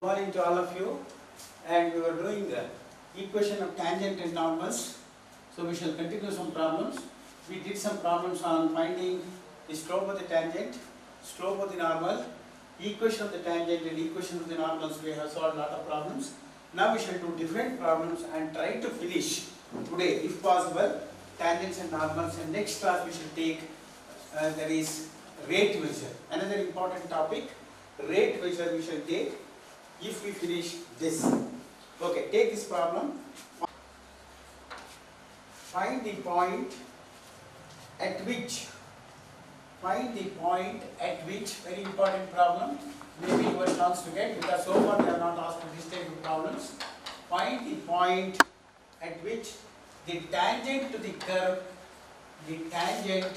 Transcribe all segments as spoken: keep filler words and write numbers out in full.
Good morning to all of you, and we were doing the equation of tangent and normals. So we shall continue some problems. We did some problems on finding the slope of the tangent, slope of the normal, equation of the tangent and equation of the normals. We have solved a lot of problems. Now we shall do different problems and try to finish today, if possible, tangents and normals. And next class we shall take uh, there is rate measure. Another important topic, rate measure we shall take if we finish this. Okay, take this problem. Find the point at which, find the point at which, very important problem, maybe your chance to get, because so far they have not asked this type of problems. Find the point at which the tangent to the curve, the tangent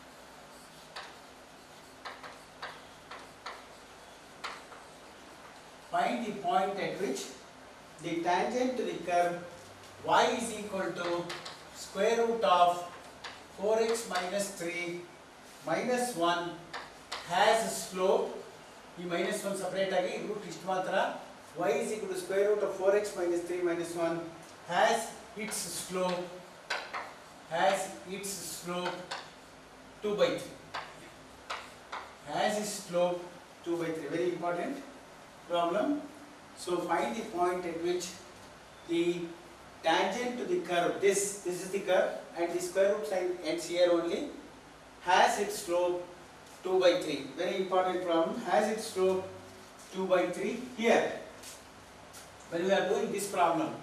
Find the point at which the tangent to the curve y is equal to square root of four x minus three minus one has a slope. The minus one separate agi root ishtmatra y is equal to square root of four x minus three minus one has its slope has its slope two by three. Has its slope two by three. Very important problem. So find the point at which the tangent to the curve, this this is the curve and the square root sign ends here only, has its slope two by three. Very important problem. Has its slope two by three. Here, when we are doing this problem,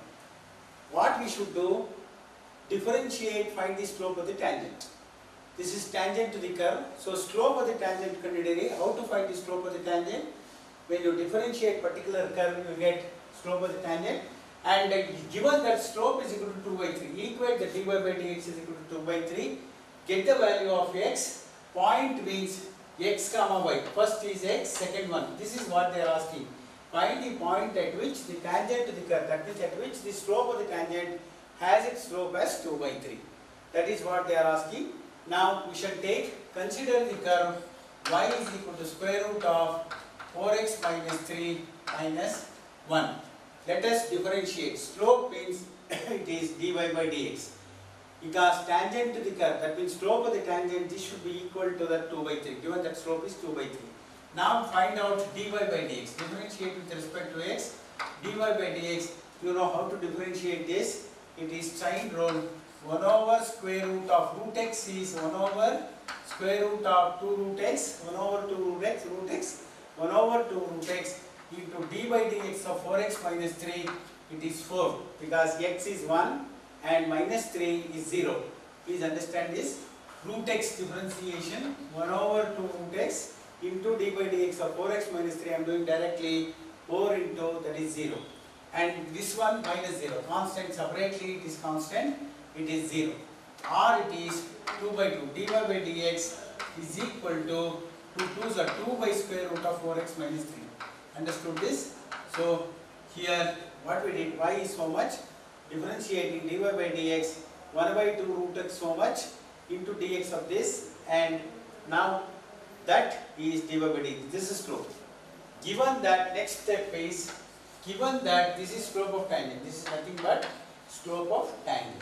what we should do, differentiate, find the slope of the tangent. This is tangent to the curve. So slope of the tangent, how to find the slope of the tangent? When you differentiate particular curve, you get slope of the tangent, and uh, given that slope is equal to two by three, equate the dy by dx is equal to two by three, get the value of x, point means x comma y, first is x, second one, this is what they are asking. Find the point at which the tangent to the curve, that means at which the slope of the tangent has its slope as two by three. That is what they are asking. Now we shall take, consider the curve y is equal to square root of four x minus three minus one. Let us differentiate. Slope means it is dy by dx. Because tangent to the curve, that means slope of the tangent, this should be equal to that two by three, given that slope is two by three. Now find out dy by dx. Differentiate with respect to x. Dy by dx, you know how to differentiate this. It is sine rule. one over square root of root x is one over square root of two root x, one over two root x, root x, one over two root x into d by dx of four x minus three, it is four, because x is one and minus three is zero. Please understand this. Root x differentiation, one over two root x into d by dx of four x minus three, I am doing directly, four into, that is zero. And this one minus zero, constant separately, it is constant, it is zero. Or it is two by two, dy by dx is equal to two twos are two by square root of four x minus three. Understood this? So here what we did, y is so much, differentiating dy by dx, one by two root x so much into dx of this, and now that is dy by dx. This is slope. Given that, next step is, given that this is slope of tangent, this is nothing but slope of tangent.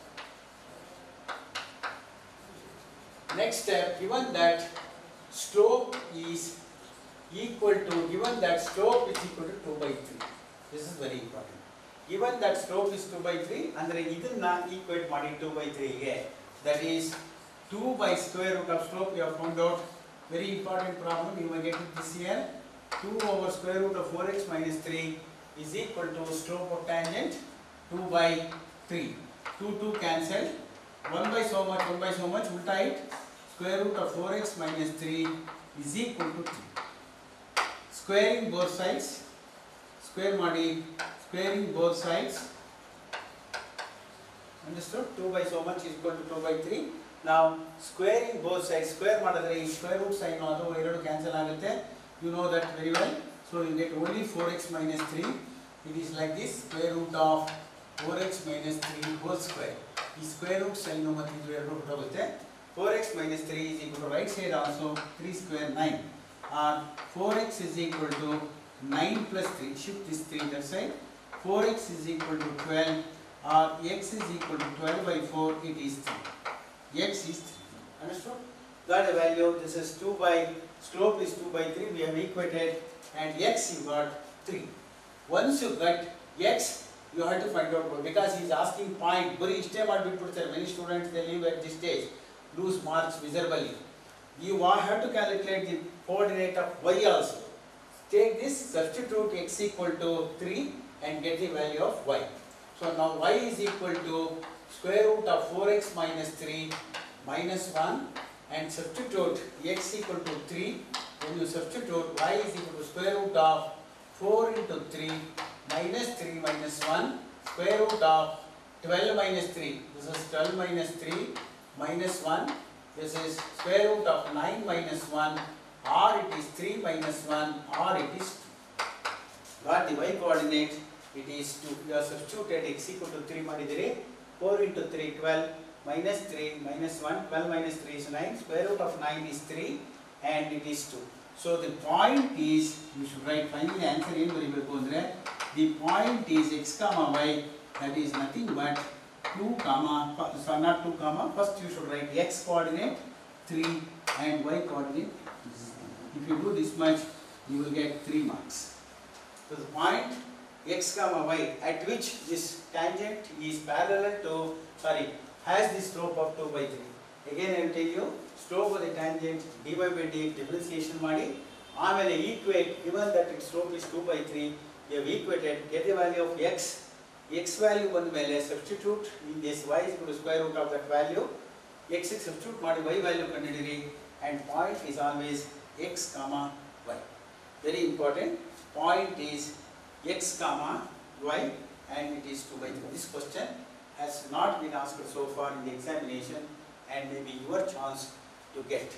Next step, given that slope is equal to, given that slope is equal to two by three. This is very important. Given that slope is two by three, andre idunna equate ಮಾಡಿ two by three ಗೆ, that is two by square root of slope we have found out. Very important problem, you may get it this year. two over square root of four x minus three is equal to slope of tangent two by three. two, two cancelled. one by so much, one by so much, ulta it. Square root of four x minus three is equal to three. Squaring both sides, square ಮಾಡಿ, squaring both sides. Understood? two by so much is equal to two by three. Now squaring both sides, square ಮಾಡಿದ್ರೆ ಈ square root sign ಅದು ಎರಡು cancel ಆಗುತ್ತೆ. You know that very well. So you get only four x minus three. It is like this, square root of four x minus three whole square. ಈ square root sign ಮತ್ತು ಇದು ಎರಡು ಹೊರಟೋಗುತ್ತೆ. four x minus three is equal to right side also three square nine. uh, four x is equal to nine plus three, shift this three that side, four x is equal to twelve, or x is equal to twelve by four, it is three. X is three. Understood? Got a value, this is two by, slope is two by three, we have equated, and x you got three. Once you got x, you have to find out, because he is asking point, very many students they leave at this stage, lose marks miserably. You have to calculate the coordinate of y also. Take this, substitute x equal to three and get the value of y. So now y is equal to square root of four x minus three minus one, and substitute x equal to three. When you substitute y is equal to square root of four into three minus three minus one, square root of twelve minus three. This is twelve minus three minus one. This is square root of nine minus one, or it is three minus one, or it is two. Got the y coordinate, it is two. You have substituted x equal to three ಮಾಡಿದರೆ, four into three, twelve, minus three, minus one, twelve minus three is nine, square root of nine is three, and it is two. So the point is, you should write finally answer ಏನು ಬರಿಬೇಕು ಅಂದರೆ, the point is x comma y, that is nothing but two comma, so not two comma, first you should write x coordinate three and y coordinate. If you do this much, you will get three marks. So the point x comma y at which this tangent is parallel to, sorry, has the slope of two by three. Again I will tell you, slope of the tangent dy by dx differentiation ಮಾಡಿ, ಆಮೇಲೆ equate, given that its slope is two by three, we have equated, get the value of x. X value ಬಂದ ಮೇಲೆ substitute in this y is equal to square root of that value, x ಗೆ substitute ಮಾಡಿ y value ಕಂಡುಹಿಡಿಯಿರಿ, and point is always x comma y. Very important, point is x comma y, and it is two by three. This question has not been asked so far in the examination, and maybe your chance to get.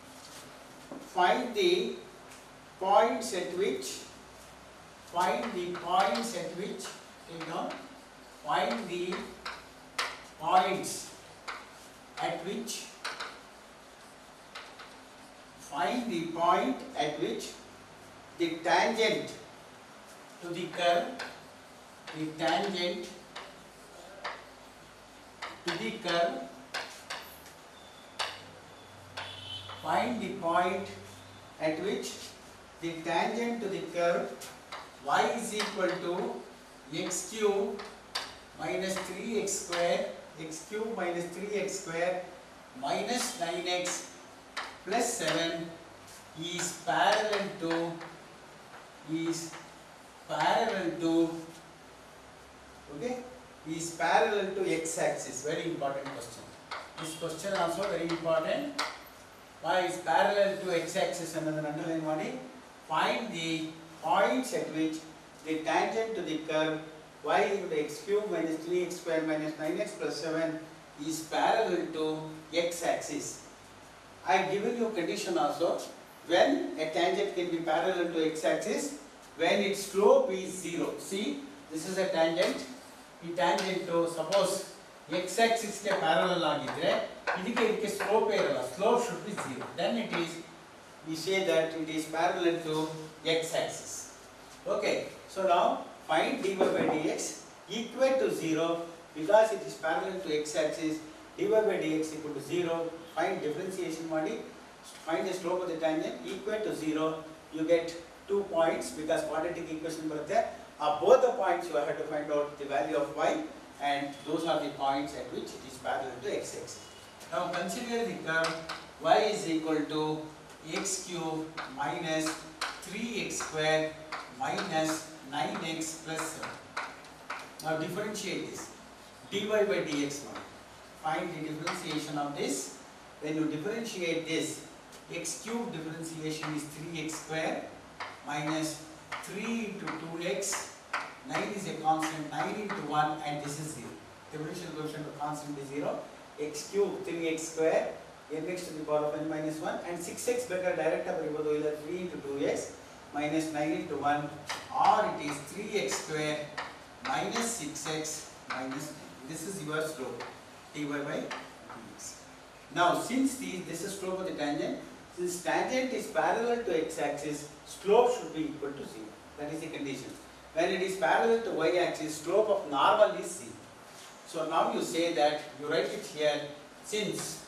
Find the points at which, find the points at which, you know, find the points at which, find the point at which the tangent to the curve, the tangent to the curve, find the point at which the tangent to the curve y is equal to x cube minus three x square, x cube minus three x square minus nine x plus seven is parallel to, is parallel to, okay, is parallel to x axis. Very important question. This question also very important. Why is parallel to x axis ಅನ್ನೋದನ್ನ underline ಮಾಡಿ. Find the points at which the tangent to the curve y equal to x cube minus three x square minus nine x plus seven is parallel to x axis. I have given you condition also, when a tangent can be parallel to x axis, when its slope is zero. See, this is a tangent. The tangent to, suppose x axis ke parallel ಆಗಿದ್ರೆ ಇದಕ್ಕೆ ಇದಕ್ಕೆ slope ಇರಲ್ಲ, slope should be zero. Then it is, we say that it is parallel to x axis. Okay, so now find dy by dx equal to zero, because it is parallel to x axis. Dy by dx equal to zero. Find differentiation ಮಾಡಿ, find the slope of the tangent equal to zero. You get two points, because quadratic equation ಬರುತ್ತೆ. Uh, both the points you have to find out the value of y, and those are the points at which it is parallel to x axis. Now consider the curve y is equal to x cube minus three x square minus nine x plus seven. Now differentiate this. Dy by dx one. Find the differentiation of this. When you differentiate this, x cube differentiation is three x square minus three into two x. nine is a constant, nine into one, and this is zero. Differential coefficient of constant is zero. X cube three x square, nx to the power of n minus one, and six x better direct ಬರಿಬಹುದು, ಇಲ್ಲ three into two x minus nine into one, or it is three x square minus six x minus nine. This is your slope, dy by dx. Now since the, this is slope of the tangent, Since tangent is parallel to x-axis, slope should be equal to zero. That is the condition. When it is parallel to y-axis, slope of normal is zero. So now you say that, you write it here, since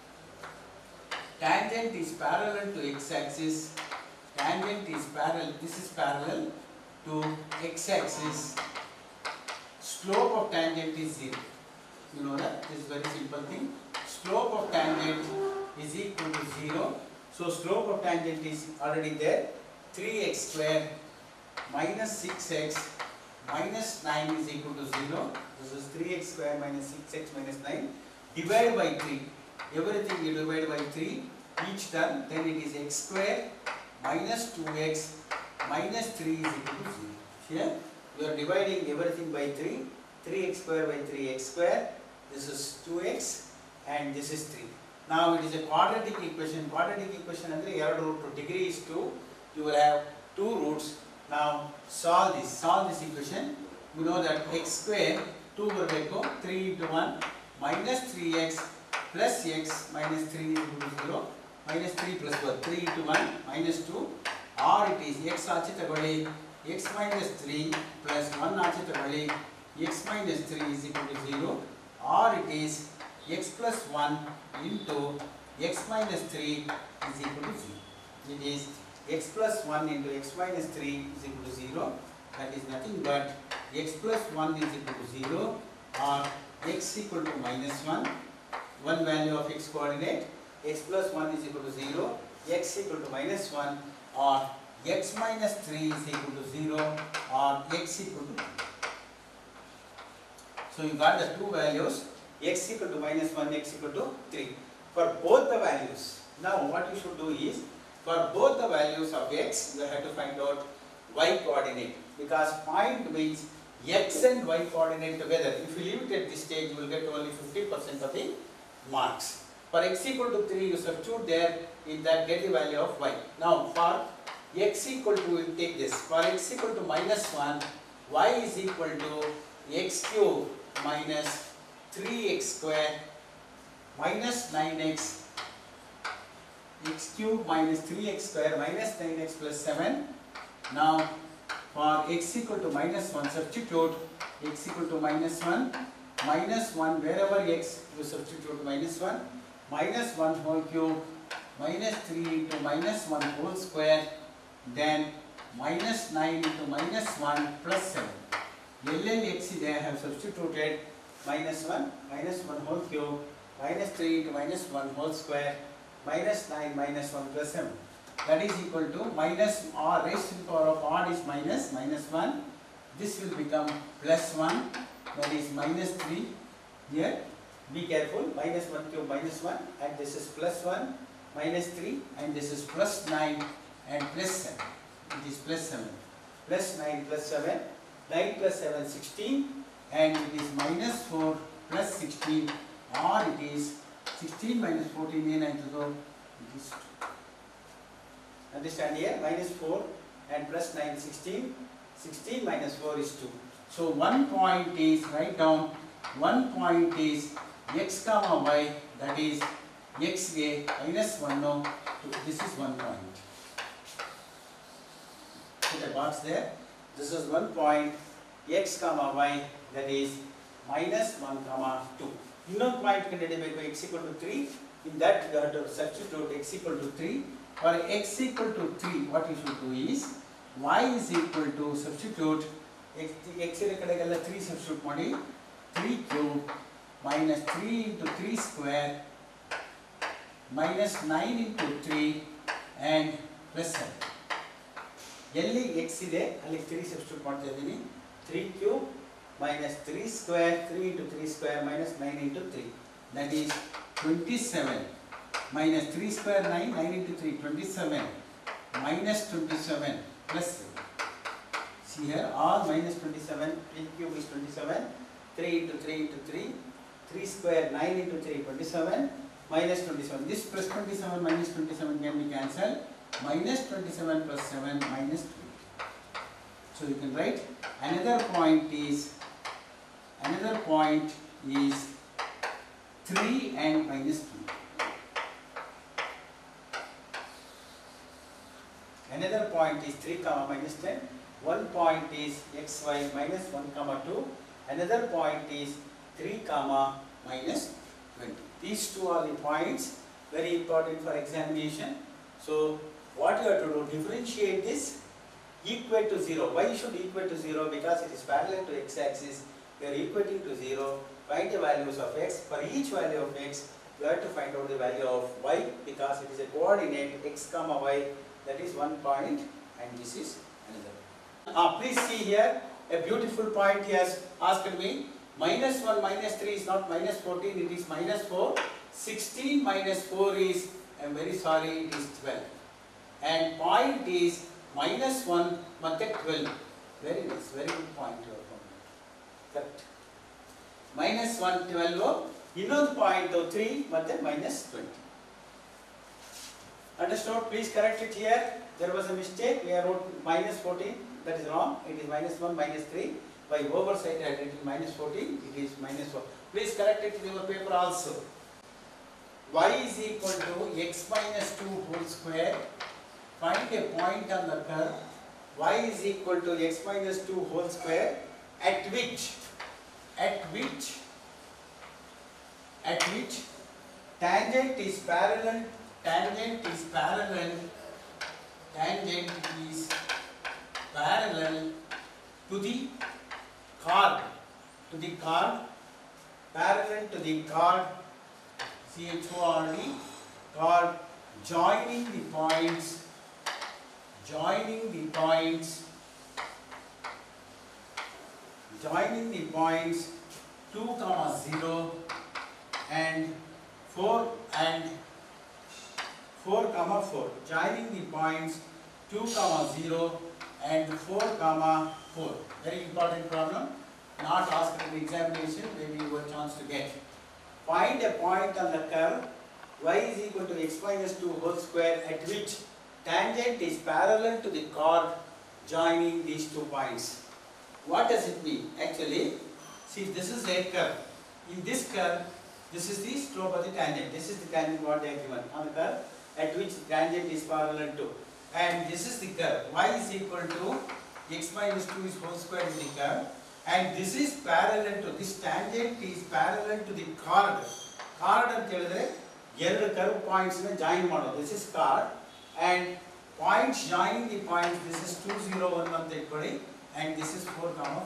tangent is parallel to x-axis, tangent is parallel, this is parallel to x-axis, slope of tangent is zero. You know that, this is very simple thing. Slope of tangent is equal to zero. So slope of tangent is already there, three x square minus six x minus nine is equal to zero. This is three x square minus six x minus nine. Divide by three. Everything you divide by three, each term, then it is x square minus two x minus three is equal to zero. Here, we are dividing everything by three. three x square by three x square. This is two x and this is three. Now it is a quadratic equation. Quadratic equation andre two root degree is two. You will have two roots. Now solve this. Solve this equation. You know that x square two ಬರಬೇಕು, three into one minus three x plus x minus three is equal to zero. Minus three plus one, three into one minus two, or it is x ಆಚೆ ತಗೊಳ್ಳಿ, x minus three plus one ಆಚೆ ತಗೊಳ್ಳಿ, x minus three is equal to zero, or it is x plus one into x minus three is equal to zero. It is x plus one into x minus three is equal to zero. That is nothing but x plus one is equal to zero, or x equal to minus one. One value of x coordinate, x plus one is equal to zero, x equal to minus one, or x minus three is equal to zero, or x equal to two. So you got the two values, x equal to minus one, x equal to three. For both the values, now what you should do is, for both the values of x, you have to find out y coordinate, because point means x and y coordinate together. If you leave it at this stage, you will get only fifty percent of the marks. For x equal to three, you substitute there, in that get the value of y. Now for x equal to, we will take this, for x equal to minus one, y is equal to x cube minus three x square minus nine x, x cube minus three x square minus nine x plus seven. Now for x equal to minus one, substitute x equal to minus one, minus one, wherever x you substitute minus one, minus one whole cube, minus three into minus one whole square, then minus nine into minus one plus seven. L L x I have substituted minus one, minus one whole cube, minus three into minus one whole square, minus nine minus one plus seven. That is equal to minus or raised to the power of odd is minus, minus one. This will become plus one, that is minus three. Here, be careful, minus one cube minus one, and this is plus one, minus three, and this is plus nine and plus seven. It is plus seven. Plus nine plus seven, nine plus seven, sixteen, and it is minus four plus sixteen, or it is sixteen minus fourteen, and it is two. Understand here, minus four and plus nine, sixteen, sixteen minus four is two. So one point is, write down, one point is x comma y, that is x ಗೆ minus one, no, two. This is one point. Put a box there. This is one point, x comma y, that is minus one comma two. Innೊಂದು point ಕಂಡುಹಿಡಿಯಬೇಕು, x equal to three. In that you have to substitute x equal to three. For x equal to three, what you should do is, y is equal to substitute x, x ಕಡೆಗೆಲ್ಲ three substitute ಮಾಡಿ, three cube minus three into three square minus nine into three and plus seven. ಎಲ್ಲಿ x ಇದೆ ಅಲ್ಲಿ three substitute ಮಾಡ್ತಾ ಇದ್ದೀನಿ, three cube minus three square, three into three square minus nine into three, that is twenty-seven. Minus three square nine, nine into three, twenty-seven, minus twenty-seven plus seven. See here, all minus twenty-seven, three cube is twenty-seven, three into three into three, three square nine into three, twenty-seven, minus twenty-seven. This plus twenty-seven minus twenty-seven can be cancelled, minus twenty-seven plus seven minus twenty. So you can write, another point is, another point is three and minus two. point is three comma minus ten, one point is xy minus one comma two, another point is three comma minus twenty. These two are the points very important for examination. So what you have to do, differentiate this, equate to zero. Why you should equate to zero? Because it is parallel to x-axis. We are equating to zero. Find the values of x. For each value of x, you have to find out the value of y, because it is a coordinate x comma y. That is one point, and this is another. Ah, please see here a beautiful point he has asked me. Minus one minus three is not minus fourteen, it is minus four. sixteen minus four is, I am very sorry, it is twelve. And point is minus one ಮತ್ತೆ twelve. Very nice, very good point you have found. Correct. Minus one, twelve. ಇನ್ನೊಂದು point three ಮತ್ತೆ minus twenty. Understood? Please correct it here. There was a mistake. We have wrote minus fourteen. That is wrong. It is minus one, minus three. By oversight, I had written minus fourteen. It is minus four. Please correct it in your paper also. Y is equal to x minus two whole square. Find a point on the curve. Y is equal to x minus two whole square. At which, at which, at which tangent is parallel, tangent is parallel, tangent is parallel to the chord, to the chord, parallel to the chord, C H O R D, chord, joining the points, joining the points, joining the points two comma zero and four and four comma four, joining the points two comma zero and four comma four. Very important problem, not asked in the examination, maybe you have a chance to get. Find a point on the curve y is equal to x minus two whole square at which tangent is parallel to the chord joining these two points. What does it mean? Actually, see, this is a curve. In this curve, this is the slope of the tangent. This is the tangent what they are given on the curve at which tangent is parallel to. And this is the curve. Y is equal to x minus two is whole square is the curve. And this is parallel to, this tangent is parallel to the chord. Chord ಅಂತ ಹೇಳಿದ್ರೆ ಎರಡು curve points ನ join ಮಾಡೋದು. This is chord and points joining the points. This is two zero one ಅಂತ ಇಟ್ಕೊಳ್ಳಿ and this is four comma.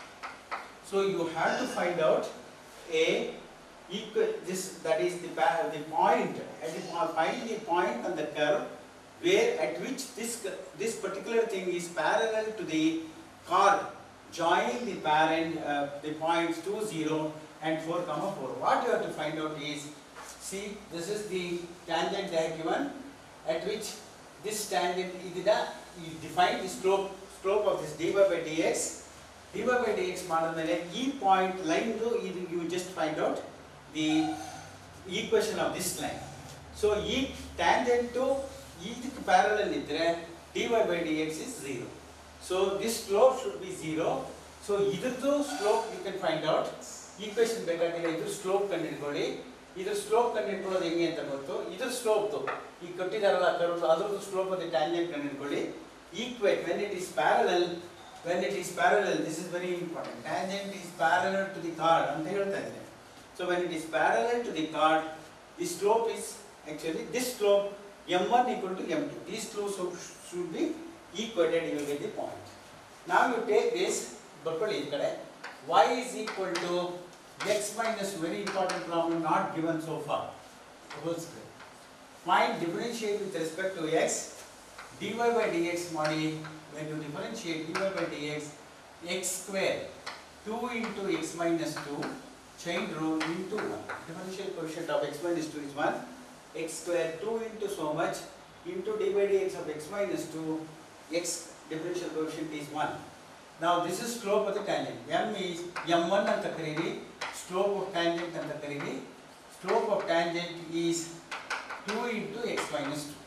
So you have to find out a equal this, that is the the point at the find the point on the curve where at which this this particular thing is parallel to the chord joining the parent uh, the points two zero and four comma four. What you have to find out is, see, this is the tangent they are given at which this tangent is the, you define the slope slope of this dy by dx. dy by dx ಮಾಡಿದ್ಮೇಲೆ ಈ point line ಇದು you just find out the equation of this line. So ಈ tangent to ಇದಕ್ಕೆ parallel ಇದ್ರೆ dy by dx is zero. So this slope should be zero. So ಇದ್ರದ್ದು slope you can find out. Equation ಬೇಕಾಗಿಲ್ಲ, ಇದ್ರ slope ಕಂಡುಹಿಡ್ಕೊಳ್ಳಿ. ಇದ್ರ slope ಕಂಡುಹಿಡ್ಕೊಳ್ಳೋದು ಹೆಂಗೆ ಅಂತ ಗೊತ್ತು. ಇದ್ರ slope ಈ ಕೊಟ್ಟಿದಾರಲ್ಲ ಕರ್ವ್ ಅದರದ್ದು slope of the tangent ಕಂಡುಹಿಡ್ಕೊಳ್ಳಿ. Equate when it is parallel, when it is parallel, this is very important. Tangent is parallel to the chord ಅಂತ ಹೇಳ್ತಾ ಇದ್ದಾರೆ. So when it is parallel to the chord, the slope is actually this slope m one equal to m two. These two should be equated, you will get the point. Now you take this, ಬರ್ಕೊಳ್ಳಿ ಈ ಕಡೆ, y is equal to x minus, very important problem not given so far, whole square. Find differentiate with respect to x, dy by dx ಮಾಡಿ, when you differentiate dy by dx, x square two into x minus two, chain rule into one. Differential coefficient of x minus two is one, x square two into so much into dy by dx of x minus two, x differential coefficient is one. Now this is slope of the tangent. M is m one ಅಂತ ಕರೀರಿ, slope of tangent ಅಂತ ಕರೀರಿ. Slope of tangent is two into x minus two.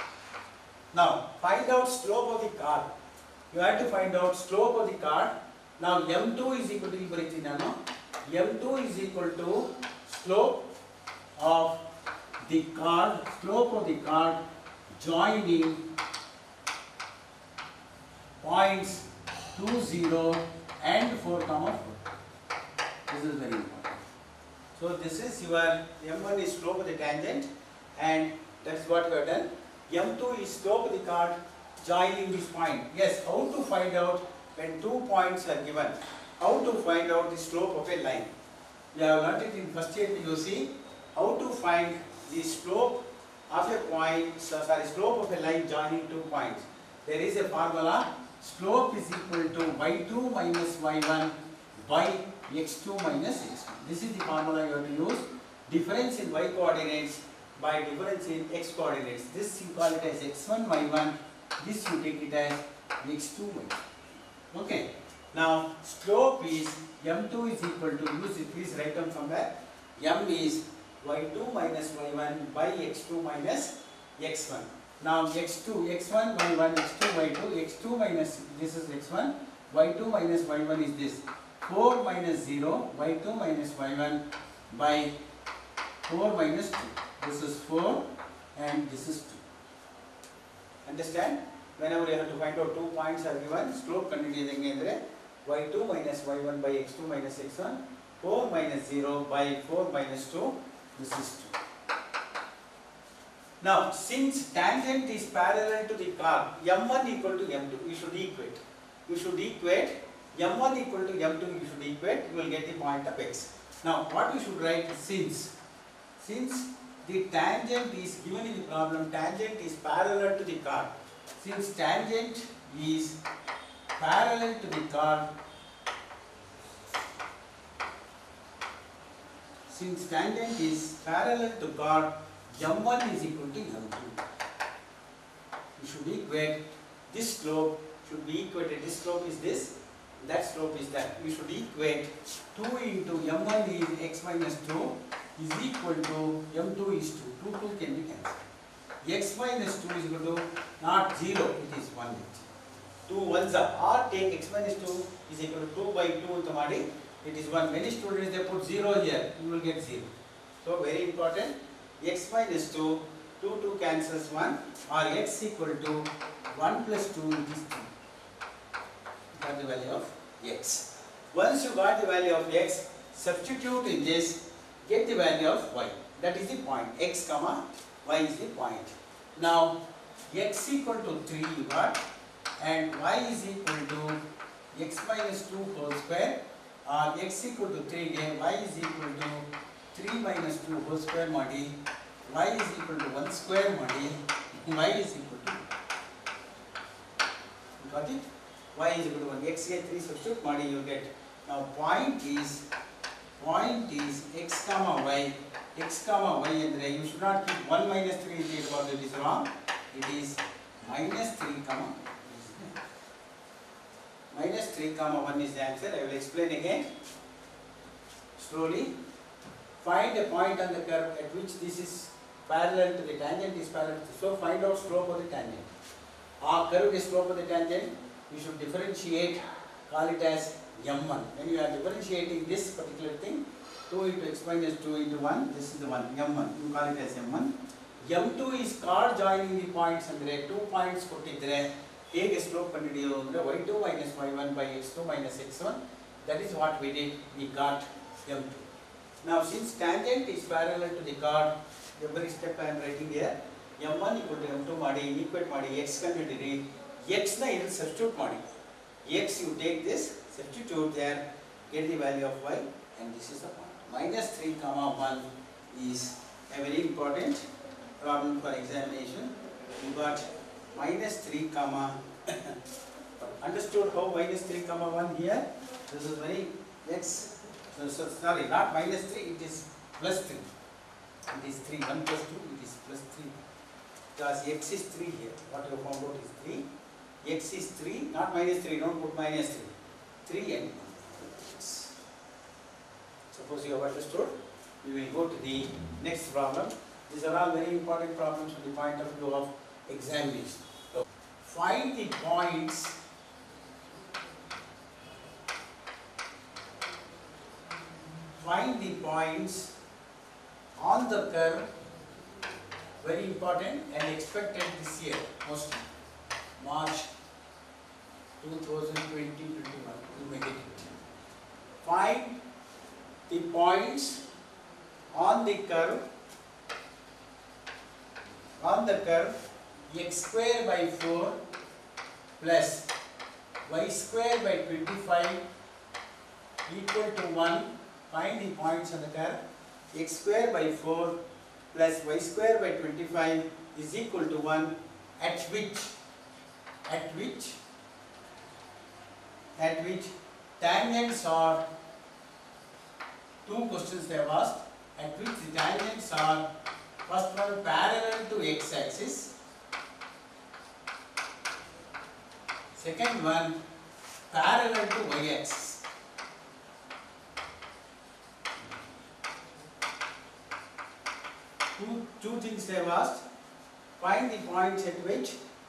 Now find out slope of the chord. You have to find out slope of the chord. Now m two is equal to, ಬರೀತೀನಿ ನಾನು, m two is equal to slope of the chord, slope of the chord joining points two, zero and four comma four. This is very important. So this is your M one is slope of the tangent, and that's what we have done. M two is slope of the chord joining this point. Yes, how to find out when two points are given? How to find out the slope of a line? We have learnt it in first year P U C. How to find the slope of a point, so sorry, slope of a line joining two points. There is a formula. Slope is equal to y two minus y one by x two minus x one. This is the formula you have to use. Difference in y coordinates by difference in x coordinates. This you call it as x one, y one. This you take it as x two, y two. Okay. Now slope is m two is equal to, use it, please write down somewhere. M is y two minus y one by x two minus x one. Now x two, x one, y one, x two, y two, x two minus, this is x one, y two minus y one is this. four minus zero, y two minus y one by four minus two. This is four and this is two. Understand? Whenever you have to find out two points are given, slope ಕಂಡುಹಿಡಿಯದಂಗೆ y two minus y one by x two minus x one, four minus zero by four minus two, this is two. Now, since tangent is parallel to the chord, m one equal to m two, you should equate. You should equate, m one equal to m two, you should equate, you will get the point of x. Now, what you should write, since, since the tangent is given in the problem, tangent is parallel to the chord. Since tangent is parallel to the chord, since tangent is parallel to chord, m one is equal to m two. You should equate this slope, should be equated, this slope is this, that slope is that. You should equate two into m one is x minus two is equal to m two is two. two, two can be cancelled. X minus two is equal to not zero, it is one. two ones are, or take x minus two is equal to two by two ಅಂತ ಮಾಡಿ, it is one. Many students they put zero here, you will get zero. So very important, x minus two, two, two cancels one, or x equal to one plus two, it is three. Got the value of x. Once you got the value of x, substitute in this, get the value of y. That is the point, x comma y is the point. Now x equal to three you got, and y is equal to x minus two whole square, or x equal to three again, y is equal to three minus two whole square ಮಾಡಿ, y is equal to one square ಮಾಡಿ, y is equal to, you got it? Y is equal to one, x ಗೆ three substitute ಮಾಡಿ, you get. Now point is, point is x comma y, x comma y ಅಂದರೆ you should not keep one minus three in the about it is wrong, it is minus three comma minus three comma one is the answer. I will explain again slowly. Find a point on the curve at which this is parallel to the tangent is parallel to, so find out slope of the tangent. Our curve is slope of the tangent, you should differentiate, call it as m one. When you are differentiating this particular thing, two into x minus two into one, this is the one, m one, you call it as m one. m two is chord joining the points ಅಂದರೆ two points ಕೊಟ್ಟಿದ್ರೆ ಹೇಗೆ slope ಕಂಡುಹಿಡಿಯೋದು ಅಂದರೆ y two minus y one by x two minus x one, that is what we did, we got m two. Now since tangent is parallel to the chord, every step I am writing here, m one equal to m two ಮಾಡಿ, equate ಮಾಡಿ, x ಕಂಡುಹಿಡಿಯಿರಿ, x ನ ಇಲ್ಲಿ substitute ಮಾಡಿ, x you take this, substitute there, get the value of y, and this is the point. Minus three comma one is a very important problem for examination. You got minus three comma understood how minus three comma one here? This is very x, so, so sorry, not minus three, it is plus three. It is three, one plus two, it is plus three. Because x is three here, what you found out is three. X is three, not minus three, don't put minus three. three and one. Suppose you have understood, we will go to the next problem. These are all very important problems from the point of view of examination. So, find the points find the points on the curve, very important and expected this year, mostly March two thousand twenty twenty-one, you may get it. Find the points on the curve, on the curve x square by four plus y square by twenty-five equal to one. Find the points on the curve x square by four plus y square by twenty-five is equal to one, at which at which at which tangents are, two questions they have asked, at which the tangents are, first one parallel to x axis, second one parallel to y axis. Two, two things they have asked. Find the points at which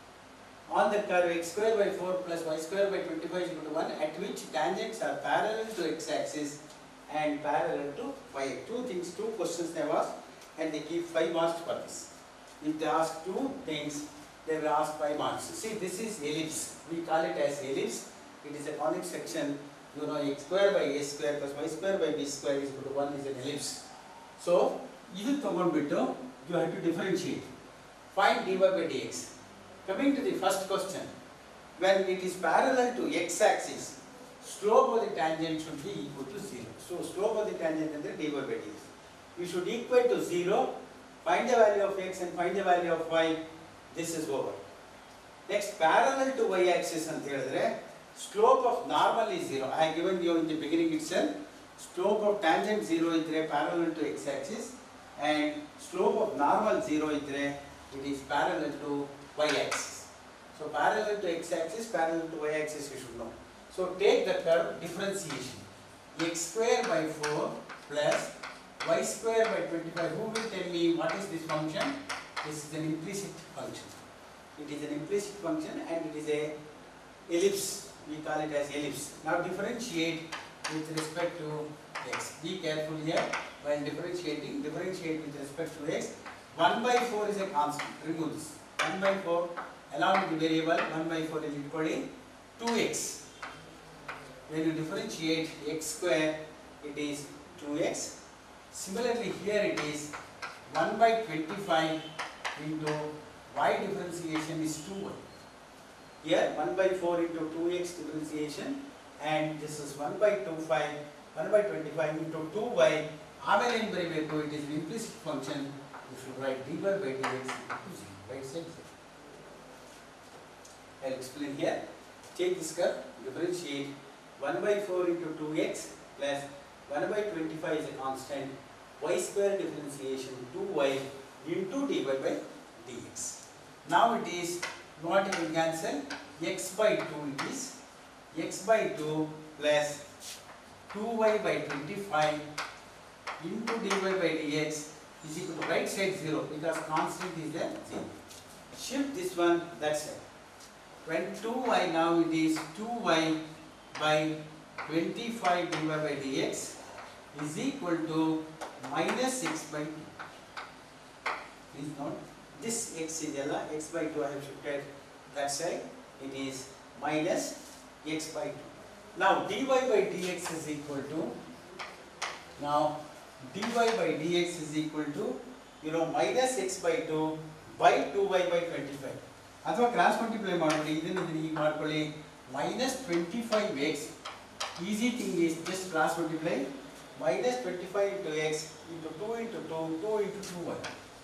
on the curve x square by four plus y square by twenty-five is equal to one, at which tangents are parallel to x axis and parallel to y. Two things, two questions they have asked, and they give five marks for this. If they ask two things, they will ask five marks. See, this is ellipse. We call it as ellipse. It is a conic section. You know, x square by a square plus y square by b square is equal to one is an ellipse. So, ಇದು ತಗೊಂಡ್ಬಿಟ್ಟು you have to differentiate. Find dy by dx. Coming to the first question, when it is parallel to x axis, slope of the tangent should be equal to zero. So, slope of the tangent is dy by dx. You should equate to zero, find the value of x and find the value of y. This is over. Next, parallel to y axis and slope of normal is zero. I have given you in the beginning itself. Slope of tangent zero is parallel to x axis, and slope of normal zero is it is parallel to y axis. So parallel to x axis, parallel to y axis you should know. So take the curve differentiation. X square by four plus y square by twenty-five. Who will tell me what is this function? This is an implicit function. It is an implicit function and it is a ellipse. We call it as ellipse. Now differentiate with respect to x. Be careful here while differentiating. Differentiate with respect to x. one by four is a constant. Remove this. one by four along with the variable one by four is equal to two x. When you differentiate x square, it is two x. Similarly here it is one by twenty-five into y differentiation is two y. Here one by four into two x differentiation, and this is one by twenty-five, one by twenty-five into two y. ಆಮೇಲೆ ಏನು ಬರೀಬೇಕು? It is an implicit function. You should write dy by dx equal to zero. Right side. I will explain here. Take this curve, differentiate one by four into two x plus one by twenty-five is a constant. Y square differentiation two y into dy by dx. Now it is what you can cancel. X by two it is x by two plus two y by twenty-five into dy by dx is equal to right side zero because constant is there zero. Shift this one that side. When two y now it is two y by twenty-five dy by dx is equal to minus six by two. Please note this x is x by two I have shifted that side. It is minus x by two. Now dy by dx is equal to, now dy by dx is equal to, you know, minus x by two by two y by twenty-five. ಅಥವಾ cross multiply ಮಾಡ್ಕೊಳ್ಳಿ, ಇದನ್ನು ಇದನ್ನು ಹೀಗೆ ಮಾಡ್ಕೊಳ್ಳಿ. Minus twenty five x, easy thing is just cross multiply. Minus twenty five into x into two into two, two into two y.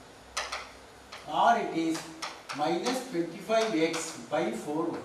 Or it is minus twenty-five x by four y.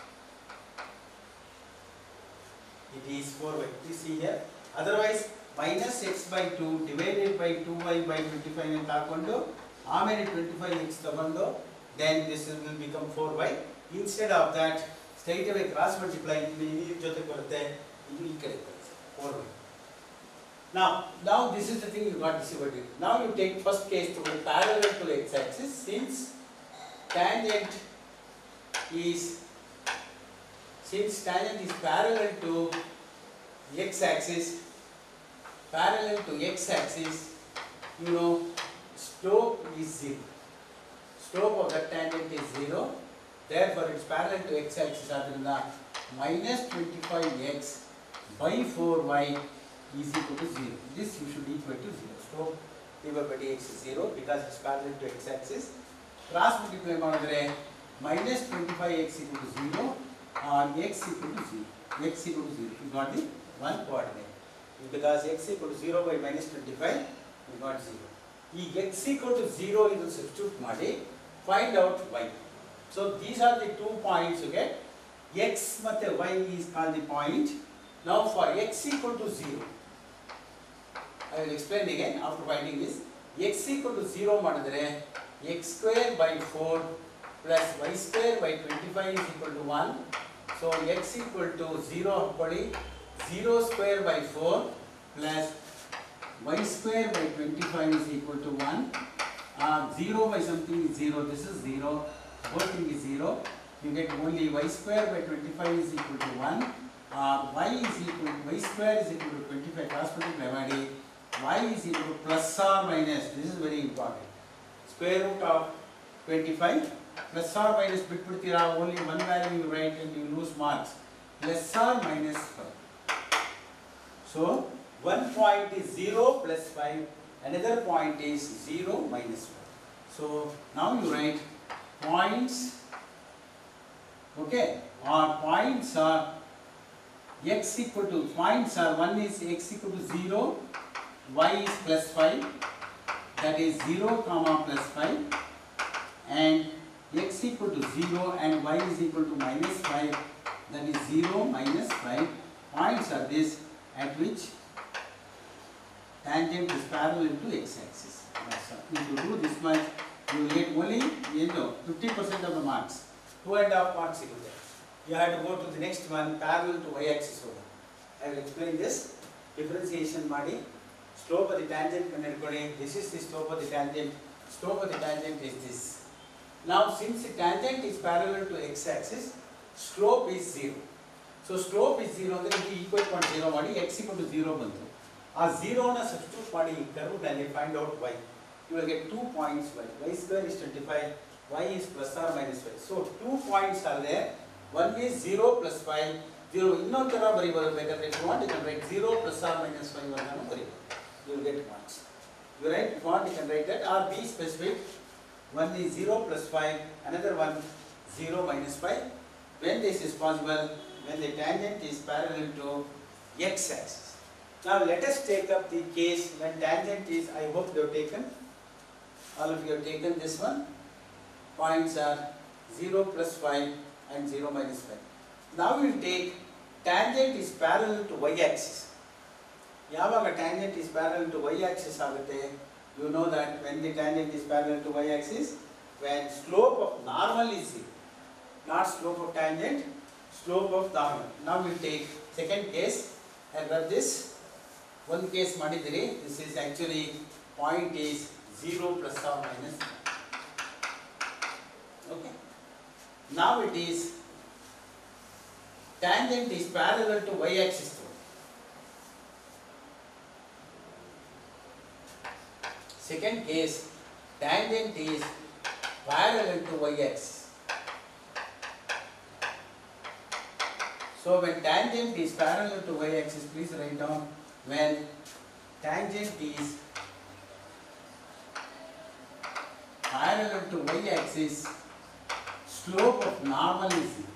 It is four y. Please see here. Otherwise, minus x by two divided by two y by twenty-five and taakondo, ಆಮೇಲೆ twenty-five x ತಗೊಂಡು, then this will become four y. Instead of that, straight away cross multiply, ಇದು ಈ ಜೊತೆ ಬರುತ್ತೆ, ಇದು ಈ ಕಡೆ ಬರುತ್ತೆ, four y. Now, now this is the thing you got to see what it is. Now you take first case to be parallel to x axis, since tangent is since tangent is parallel to x axis, parallel to x axis, you know, slope is zero. Slope of that tangent is zero. Therefore, it's parallel to x axis. Adrinda minus twenty-five x by four y is equal to zero. This you should equal to zero. So dy by dx is zero because it's parallel to x axis. Cross multiply ಮಾಡಿದ್ರೆ minus twenty-five x equal to zero or x equal to zero. X equal to zero. You got the one coordinate. Because x equal to zero by minus twenty-five, you got zero. ಈ x equal to zero ಇದು substitute ಮಾಡಿ find out y. So these are the two points you get. X ಮತ್ತೆ y is called the point. Now for x equal to zero, I will explain again after finding this. X equal to zero ಮಾಡಿದ್ರೆ x square by four plus y square by twenty-five is equal to one. So x equal to zero ಹಾಕೊಳ್ಳಿ, zero square by four plus y square by twenty-five is equal to one. Uh, zero by something is zero. This is zero. Both thing is zero. You get only y square by twenty-five is equal to one. Uh, y is equal y square is equal to twenty-five. Cross multiply ಮಾಡಿ y is equal to plus or minus. This is very important. Square root of twenty-five plus or minus ಬಿಟ್ಬಿಡ್ತೀರಾ, only one value you write and you lose marks. Plus or minus five. So one point is zero plus five, another point is zero minus five. So now you write points, okay, or points are x equal to, points are, one is x equal to zero, y is plus five, that is zero comma plus five, and x equal to zero and y is equal to minus five, that is zero minus five. Points are this at which tangent is parallel to x-axis. If you do this much, you will get only, you know, fifty percent of the marks. Two and a half marks you get. You have to go to the next one, parallel to y-axis over. I will explain this. Differentiation ಮಾಡಿ, slope of the tangent ಕಂಡುಹಿಡ್ಕೊಳ್ಳಿ. This is the slope of the tangent. Slope of the tangent is this. Now, since the tangent is parallel to x-axis, slope is zero. So slope is zero ಅಂದರೆ ಇದು equal point zero ಮಾಡಿ x equal to zero ಬಂತು. ಆ zero ನ substitute ಮಾಡಿ ಈ curve ನಲ್ಲಿ find out y. You will get two points y. Y square is twenty-five, y is plus or minus five. So two points are there. One is zero plus five. zero ಇನ್ನೊಂದು ತರ ಬರೀಬಹುದು ಬೇಕಾದ್ರೆ. If you want you can write zero plus or minus five ಅನ್ನೋದನ್ನು ಬರೀಬಹುದು. You will get marks. You write, if you want you can write that or be specific. One is zero plus five, another one zero minus five. When this is possible, when the tangent is parallel to x-axis. Now let us take up the case when tangent is, I hope you have taken, all of you have taken this one. Points are zero plus five and zero minus five. Now we will take tangent is parallel to y-axis. ಯಾವಾಗ tangent is parallel to y-axis ಆಗುತ್ತೆ? You know that when the tangent is parallel to y-axis, when slope of normal is zero, not slope of tangent, slope of normal. Now we will take second case. I rub this. One case ಮಾಡಿದಿರಿ. This is actually point is zero plus or minus. Okay. Now it is tangent is parallel to y-axis. Second case, tangent is parallel to y-axis. So when tangent is parallel to y-axis, please write down, when tangent is parallel to y-axis, slope of normal is zero.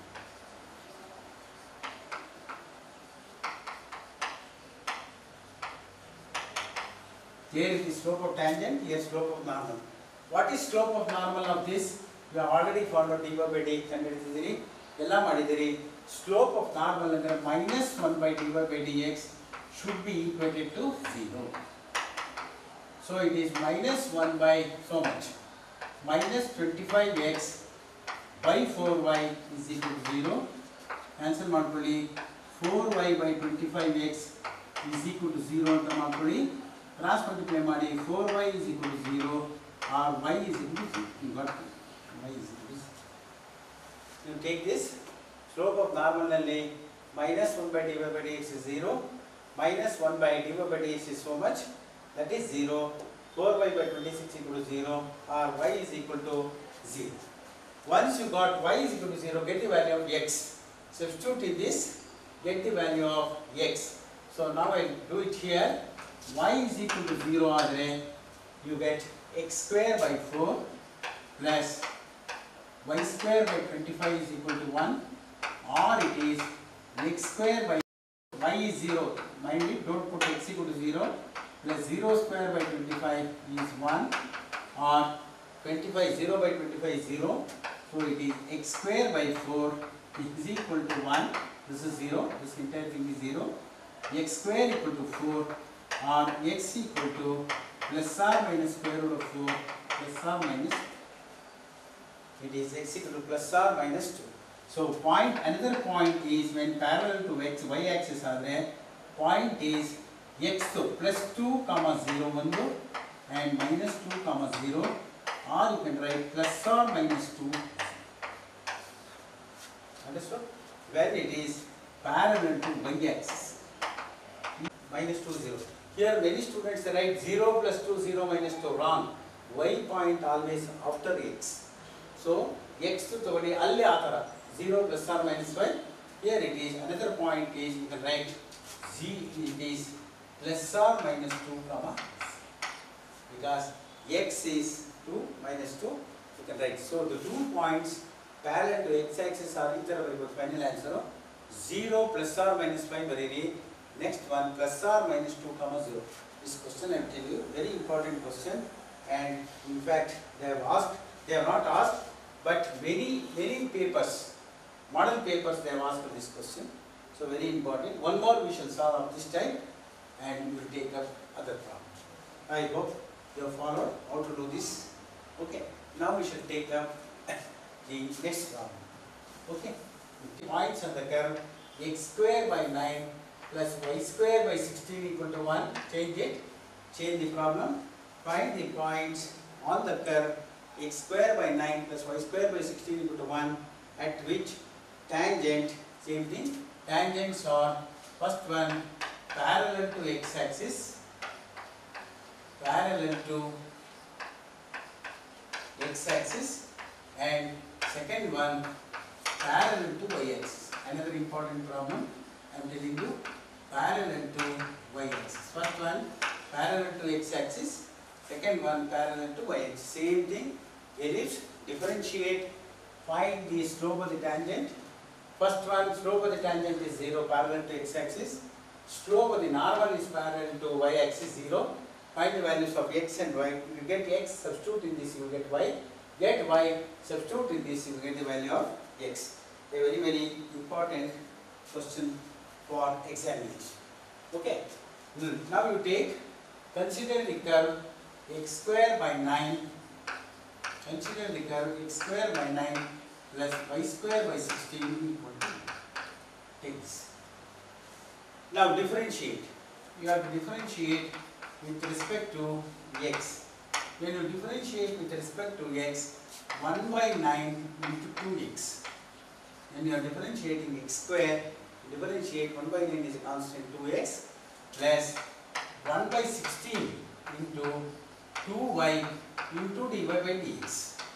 Here is the slope of tangent, here slope of normal. What is slope of normal of this? You have already found out dy by dx ಕಂಡುಹಿಡಿದಿರಿ, ಎಲ್ಲ ಮಾಡಿದಿರಿ. Slope of normal ಅಂದರೆ minus one by dy by dx should be equated to zero. So it is minus one by so much. Minus twenty-five x by four y is equal to zero. Cancel ಮಾಡ್ಕೊಳ್ಳಿ. four y by twenty-five x is equal to zero ಅಂತ ಮಾಡ್ಕೊಳ್ಳಿ. Cross multiply ಮಾಡಿ four y is equal to zero or y is equal to zero. You got it. Y is equal to zero. You take this. Slope of normal ನಲ್ಲಿ minus one by dy by dx is zero. Minus one by dy by dx is so much. That is zero. four y by twenty-six equal to zero or y is equal to zero. Once you got y is equal to zero, get the value of x. substitute in this, get the value of x. So now I do it here. Y is equal to zero ಆದರೆ you get x square by four plus y square by twenty-five is equal to one, or it is x square by y is zero. Mind it, don't put x equal to zero, plus zero square by twenty-five is one, or twenty-five, zero by twenty-five is zero. So it is x square by four is equal to one. This is zero. This entire thing is zero. X square equal to four, or x equal to plus or minus square root of four plus or minus. It is x equal to plus or minus two. So point, another point is when parallel to x, y axis are there, point is x to plus two comma zero one and minus two comma zero, or you can write plus or minus two. Understood? When it is parallel to y axis. Minus two, zero. Here many students write zero plus two, zero minus two, wrong. Y point always after x. So x to togoli alli athara zero plus or minus y. Here it is another point is you can write z it is plus or minus two comma, because x is two minus two, you can write. So the two points parallel to x axis are either final answer zero plus or minus five very. Next one plus or minus two comma zero. This question I will tell you very important question, and in fact they have asked, they have not asked, but many many papers, model papers they have asked this question. So very important. One more we shall solve up this time, and we will take up other problems. I hope you have followed how to do this. Okay. Now we shall take up the next problem. Okay. Points on the curve x square by nine plus y square by sixteen equal to one. Change it. Change the problem. Find the points on the curve x square by nine plus y square by sixteen equal to one, at which tangent, same thing, tangents are first one parallel to x axis, parallel to x axis, and second one parallel to y axis. Another important problem I am telling you, parallel to y axis. First one parallel to x axis, second one parallel to y axis. Same thing, ellipse, differentiate, find the slope of the tangent. First one, slope of the tangent is zero, parallel to x axis. Slope of the normal is parallel to y axis, zero. Find the values of x and y. If you get x, substitute in this, you will get y. Get y, substitute in this, you will get the value of x. A very very important question for examination. Okay. Hmm. Now you take, consider the curve x square by nine. Consider the curve x square by nine plus y square by sixteen equal to. Take this. Now differentiate. You have to differentiate with respect to x. When you differentiate with respect to x, one by nine into two x. When you are differentiating x square, differentiate one by nine is a constant two x plus one by sixteen into two y into dy by dx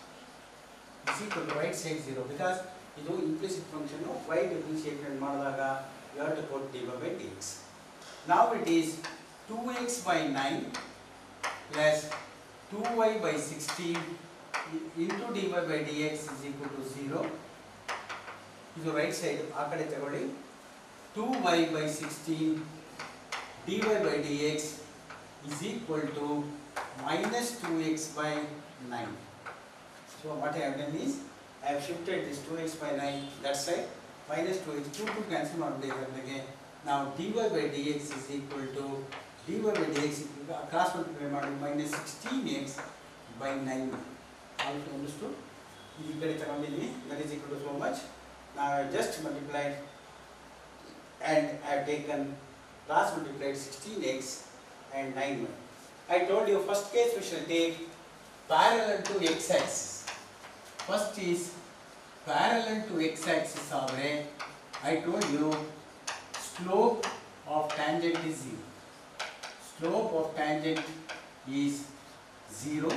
is equal to right side zero, because it is implicit function of y differentiated madadaga you have to put dy by dx. Now it is two x by nine plus two y by sixteen into dy by dx is equal to zero. This is right side, ಆ ಕಡೆ ತಗೊಳ್ಳಿ. two y by sixteen dy by dx is equal to minus two x by nine. So what I have done is, I have shifted this two x by nine that side, minus two x, two to cancel ಮಾಡಬೇಕಾಗಿದೆ. Now dy by dx is equal to dy by dx cross multiply ಮಾಡಿ minus sixteen x by nine. All understood? ಈ ಕಡೆ ತಗೊಂಡಿದ್ವಿ, that is equal to so much. Now I have just multiplied and I have taken cross multiplied sixteen x and nine y. I told you first case we shall take parallel to x axis. First is parallel to x axis ಆದರೆ I told you slope of tangent is zero. Slope of tangent is zero.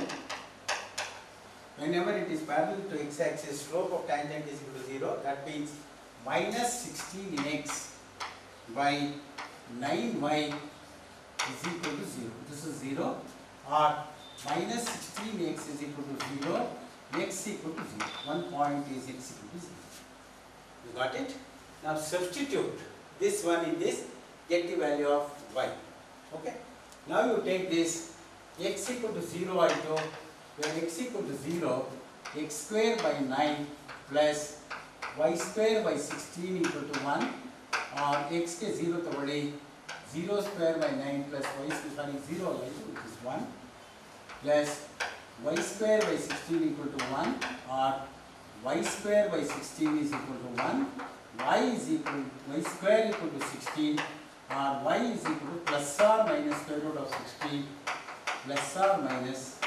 Whenever it is parallel to x axis, slope of tangent is equal to zero. That means minus sixteen x by nine y is equal to zero. This is zero, or minus sixteen x is equal to zero, x equal to zero. One point is x equal to zero. You got it? Now substitute this one in this, get the value of y. Okay? Now you take this x equal to zero into, where x equal to zero, x square by nine plus y square by sixteen equal to one, or x ke zero tagolli, zero square by nine plus y square, sorry, zero which is one, plus y square by sixteen equal to one, or y square by sixteen is equal to one, y is equal, y square equal to sixteen, or y is equal to plus or minus square root of sixteen, plus or minus,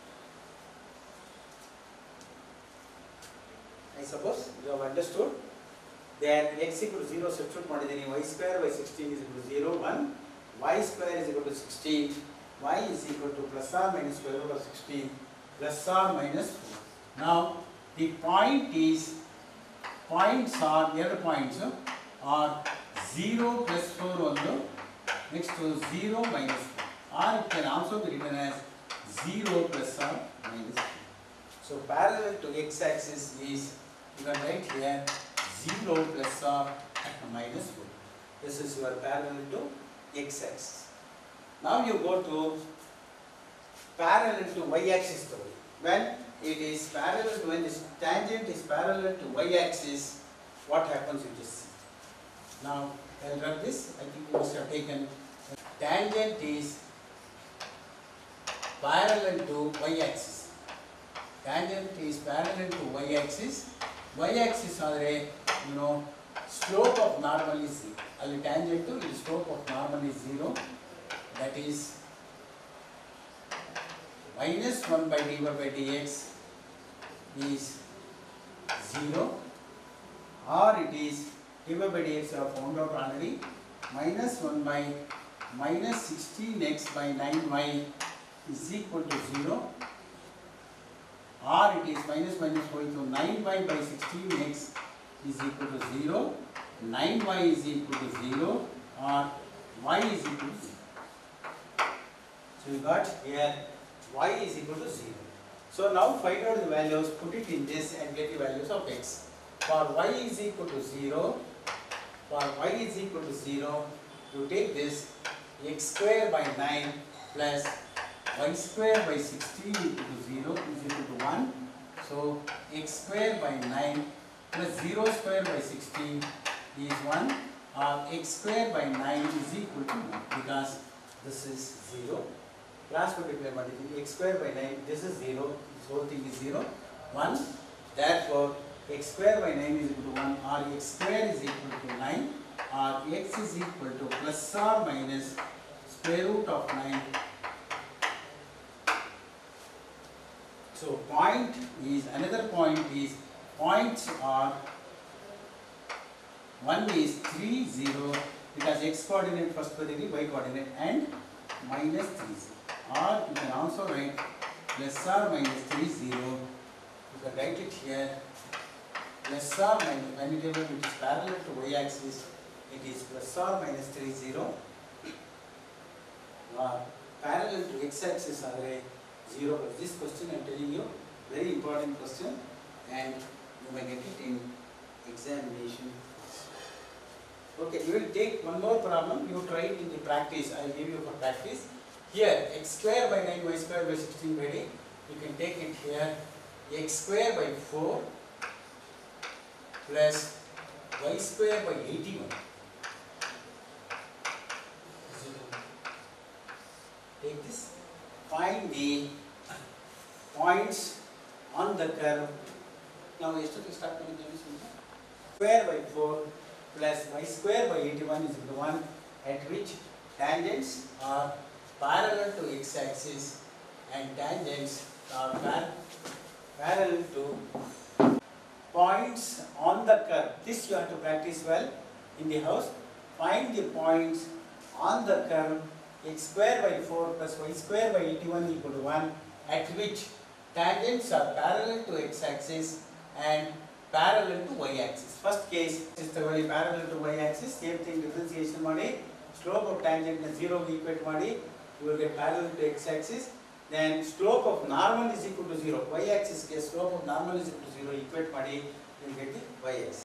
I suppose you have understood. Then x equal to zero substitute ಮಾಡಿದ್ದೀನಿ, y square by sixteen is equal to zero, one, y square is equal to sixteen, y is equal to plus or minus square root of sixteen, plus or minus four. Now the point is, points are, the other points are zero plus four ಒಂದು, next to zero minus four, or it can also be written as zero plus or minus four. So parallel to x axis is, you can write here zero plus or minus four. This is your parallel to x axis. Now you go to parallel to y axis story. When it is parallel, when this tangent is parallel to y axis, what happens you just see. Now I will rub this, I think you must have taken. Tangent is parallel to y axis. Tangent is parallel to y axis. Y axis ಆದರೆ, you know, slope of normal is zero. ಅಲ್ಲಿ tangent to slope of normal is zero. That is minus one by dy by dx is zero, or it is dy by dx are found out already. Minus one by minus sixteen x by nine y is equal to zero, or it is minus minus going to nine y by sixteen x is equal to zero, nine y is equal to zero, or y is equal to zero. So you got here y is equal to zero. So now find out the values, put it in this and get the values of x. For y is equal to zero, for y is equal to zero, you take this x square by nine plus y square by sixteen equal to zero is equal to one. So x square by nine plus zero square by sixteen is one, or x square by nine is equal to one, because this is zero. Class multiply multiply x square by nine, this is zero, this whole thing is zero, one. Therefore x square by nine is equal to one, or x square is equal to nine, or x is equal to plus or minus square root of nine. So point is, another point is, points are, one is three, zero, because x coordinate first positive, y coordinate, and minus three, zero. Or you can also write plus or minus three, zero. You can write it here, plus or minus, when it is parallel to y axis, it is plus or minus three, zero. Or parallel to x axis are zero. This question I am telling you, very important question, and you may get it in examination. Okay, you will take one more problem, you try it in the practice, I will give you for practice. Here, x square by nine, y square by sixteen by eight, you can take it here, x square by four plus y square by eighty-one. Take this, find the points on the curve. Now, yesterday start with square by four plus y square by eighty-one is equal to one, at which tangents are parallel to x axis and tangents are par parallel to points on the curve. This you have to practice well in the house. Find the points on the curve x square by four plus y square by eighty-one equal to one, at which tangents are parallel to x axis and parallel to y axis. First case is ತಗೊಳ್ಳಿ parallel to y axis, same thing differentiation ಮಾಡಿ slope of tangent ನ zero ಗೆ equate ಮಾಡಿ you will get parallel to x axis. Then slope of normal is equal to zero. Y axis ಗೆ slope of normal is equal to zero equate ಮಾಡಿ you will get the y axis.